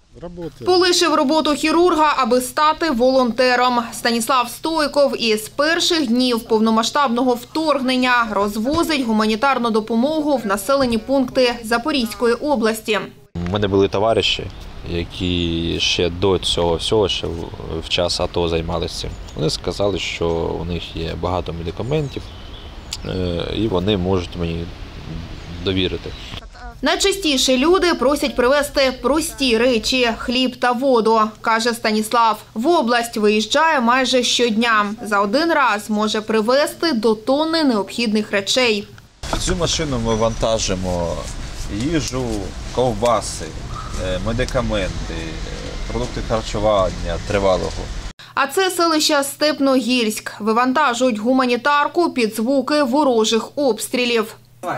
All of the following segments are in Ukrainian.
Полишив роботу хірурга, аби стати волонтером. Станіслав Стойков із перших днів повномасштабного вторгнення розвозить гуманітарну допомогу в населені пункти Запорізької області. У мене були товариші, які ще до цього всього, ще в час АТО займалися цим. Вони сказали, що у них є багато медикаментів і вони можуть мені довірити. Найчастіше люди просять привезти прості речі – хліб та воду, каже Станіслав. В область виїжджає майже щодня. За один раз може привезти до тонни необхідних речей. В цю машину ми вантажимо їжу, ковбаси, медикаменти, продукти харчування тривалого. А це селище Степногірськ. Вивантажують гуманітарку під звуки ворожих обстрілів.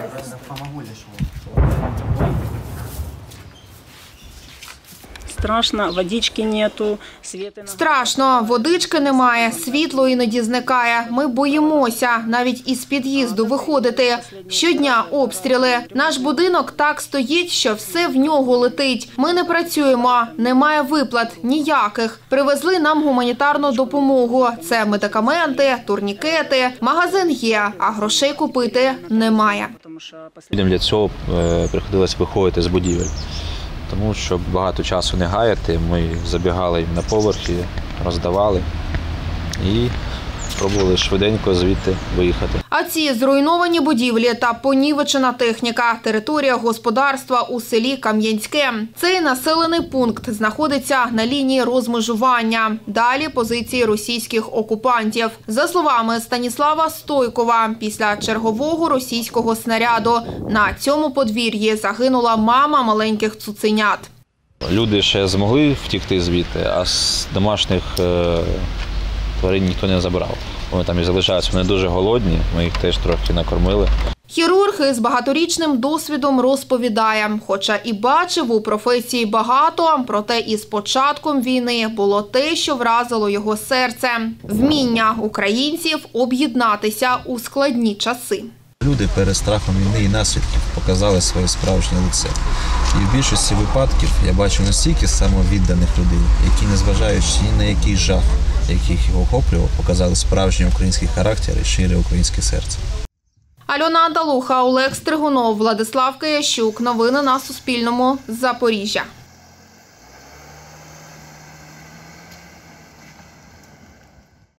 Страшно, водички нету, света. Страшно, водички немає, світло іноді зникає. Ми боїмося навіть із під'їзду виходити. Щодня обстріли. Наш будинок так стоїть, що все в нього летить. Ми не працюємо, немає виплат ніяких. Привезли нам гуманітарну допомогу. Це медикаменти, турнікети. Магазин є, а грошей купити немає. Людям для цього приходилось виходити з будівель. Тому що багато часу не гаяти, ми забігали їм на поверхи, роздавали і пробували швиденько звідти виїхати. А ці зруйновані будівлі та понівечена техніка – територія господарства у селі Кам'янське. Цей населений пункт знаходиться на лінії розмежування. Далі позиції російських окупантів. За словами Станіслава Стойкова, після чергового російського снаряду на цьому подвір'ї загинула мама маленьких цуценят. Люди ще змогли втікти звідти, а з домашніх тварин ніхто не забрав. Вони там і залишаються, вони дуже голодні, ми їх теж трохи накормили. Хірург із багаторічним досвідом розповідає, хоча і бачив у професії багато, проте із початком війни було те, що вразило його серце – вміння українців об'єднатися у складні часи. Люди перед страхом війни і наслідків показали своє справжнє лице. І в більшості випадків я бачу настільки самовідданих людей, які, незважаючи ні на який жах, яких їх охоплював, показали справжній український характер і щире українське серце. Альона Анталуха, Олег Стригунов, Владислав Киящук. Новини на Суспільному. Запоріжжя.